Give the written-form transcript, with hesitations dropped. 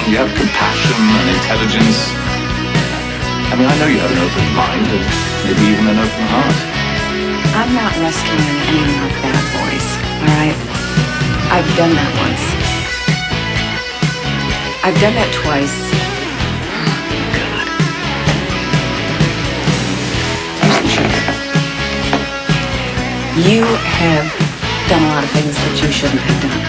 You have compassion and intelligence. I mean, I know you have an open mind and maybe even an open heart. I'm not rescuing any more bad boys, all right? I've done that once. I've done that twice. God. You have done a lot of things that you shouldn't have done.